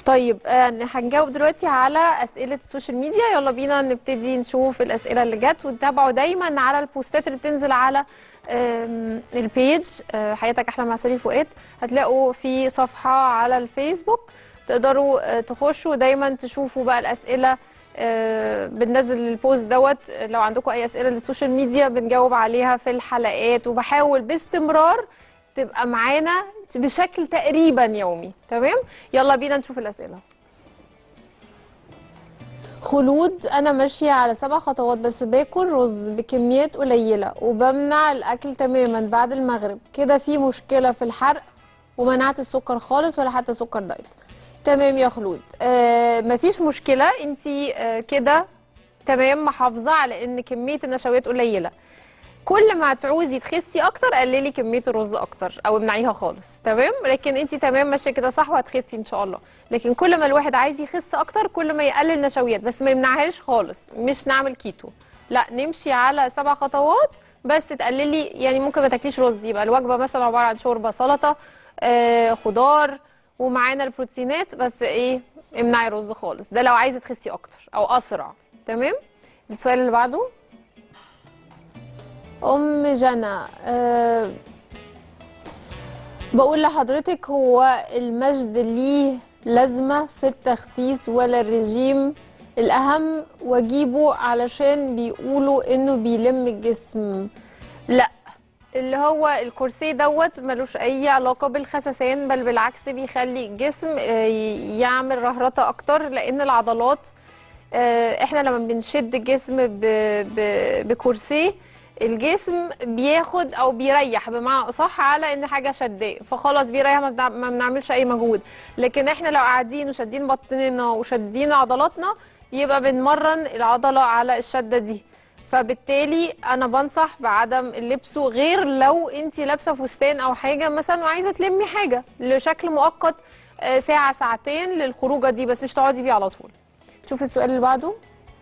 طيب هنجاوب دلوقتي على اسئله السوشيال ميديا. يلا بينا نبتدي نشوف الاسئله اللي جت، وتتابعوا دايما على البوستات اللي بتنزل على البيج حياتك احلى مع سالي فؤاد. هتلاقوا في صفحه على الفيسبوك تقدروا تخشوا دايما تشوفوا بقى الاسئله. بننزل البوست دوت، لو عندكم اي اسئله للسوشيال ميديا بنجاوب عليها في الحلقات، وبحاول باستمرار تبقى معانا بشكل تقريبا يومي. تمام، يلا بينا نشوف الاسئله. خلود: انا ماشيه على 7 خطوات بس باكل رز بكميات قليله وبمنع الاكل تماما بعد المغرب، كده في مشكله في الحرق ومنعت السكر خالص ولا حتى سكر دايت. تمام يا خلود، مفيش مشكله، انت كده تمام محافظه على ان كميه النشويات قليله. كل ما تعوزي تخسي اكتر قللي كميه الرز اكتر او امنعيها خالص. تمام، لكن انت تمام ماشيه كده صح وهتخسي ان شاء الله. لكن كل ما الواحد عايز يخس اكتر كل ما يقلل نشويات، بس ما يمنعهاش خالص. مش نعمل كيتو، لا، نمشي على 7 خطوات بس تقللي. يعني ممكن ما تاكليش رز، يبقى الوجبه مثلا عباره عن شوربه، سلطه، خضار، ومعانا البروتينات، بس ايه، امنعي الرز خالص. ده لو عايزه تخسي اكتر او اسرع. تمام. السؤال اللي بعده، جنى: بقول لحضرتك، هو المجد ليه لازمة في التخسيس ولا الرجيم الأهم واجيبه علشان بيقولوا إنه بيلم الجسم؟ لا، اللي هو الكورسيه دوت ملوش أي علاقة بالخسسان، بل بالعكس بيخلي الجسم يعمل رهرطة أكتر، لأن العضلات احنا لما بنشد الجسم بكورسيه الجسم بياخد او بيريح بمعنى اصح على ان حاجه شداه، فخلاص بيريح، ما بنعملش اي مجهود. لكن احنا لو قاعدين وشادين بطننا وشادين عضلاتنا يبقى بنمرن العضله على الشده دي. فبالتالي انا بنصح بعدم لبسه، غير لو انت لابسه فستان او حاجه مثلا وعايزه تلمي حاجه لشكل مؤقت، ساعه ساعتين للخروجه دي بس، مش تقعدي بيه على طول. شوف السؤال اللي بعده.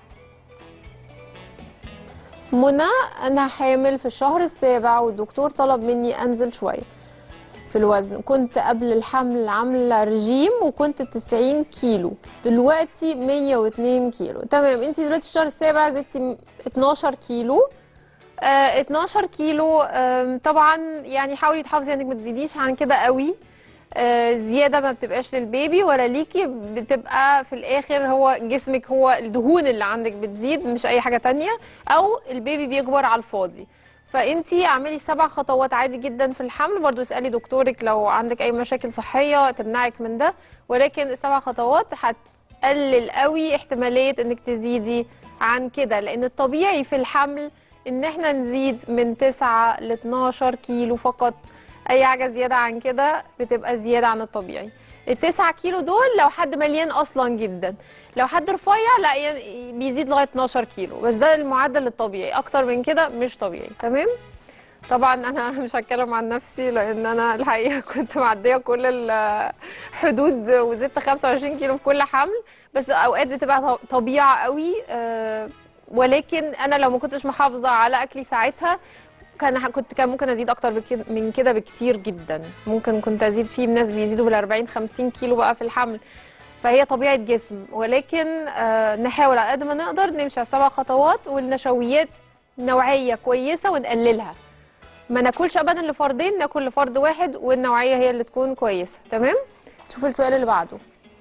منى: أنا حامل في الشهر السابع والدكتور طلب مني أنزل شوية في الوزن. كنت قبل الحمل عاملة رجيم وكنت 90 كيلو، دلوقتي 102 كيلو. تمام، انتي دلوقتي في الشهر السابع زدتي 12 كيلو. 12 كيلو طبعا يعني حاولي تحافظي انك ما تزيديش عن كده قوي. زياده ما بتبقاش للبيبي ولا ليكي، بتبقى في الاخر هو جسمك، هو الدهون اللي عندك بتزيد مش اي حاجه تانية، او البيبي بيكبر على الفاضي. فانتي اعملي 7 خطوات عادي جدا في الحمل. برضو اسالي دكتورك لو عندك اي مشاكل صحيه تمنعك من ده، ولكن ال7 خطوات هتقلل قوي احتماليه انك تزيدي عن كده، لان الطبيعي في الحمل ان احنا نزيد من 9 ل 12 كيلو فقط. اي حاجه زياده عن كده بتبقى زياده عن الطبيعي. ال9 كيلو دول لو حد مليان اصلا جدا، لو حد رفيع لا بيزيد لغايه 12 كيلو، بس ده المعدل الطبيعي، اكتر من كده مش طبيعي. تمام. طبعا انا مش هتكلم عن نفسي لان انا الحقيقه كنت معديه كل الحدود وزدت 25 كيلو في كل حمل، بس اوقات بتبقى طبيعه قوي. ولكن انا لو ما كنتش محافظه على اكلي ساعتها كان ممكن ازيد اكتر من كده بكتير جدا. ممكن كنت ازيد، فيه ناس بيزيدوا بال40 50 كيلو بقى في الحمل. فهي طبيعه جسم، ولكن نحاول على قد ما نقدر نمشي على 7 خطوات، والنشويات نوعيه كويسه ونقللها. ما ناكلش ابدا لفردين، ناكل لفرد واحد، والنوعيه هي اللي تكون كويسه. تمام. شوف السؤال اللي بعده.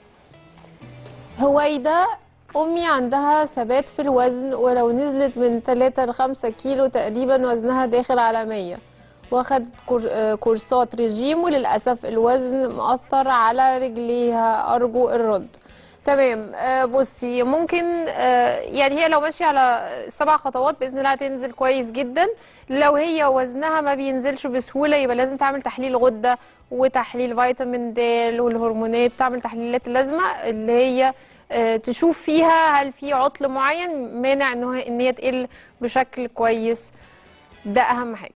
هويدا: أمي عندها ثبات في الوزن، ولو نزلت من 3 ل 5 كيلو تقريبا وزنها داخل على 100، واخدت كورسات رجيم، وللأسف الوزن مأثر على رجليها، أرجو الرد. تمام. بصي، ممكن يعني هي لو ماشيه على 7 خطوات باذن الله هتنزل كويس جدا. لو هي وزنها ما بينزلش بسهوله يبقى لازم تعمل تحليل غده وتحليل فيتامين د والهرمونات، تعمل تحليلات اللازمه اللي هي تشوف فيها هل في عطل معين مانع ان هي تقل بشكل كويس. ده اهم حاجه.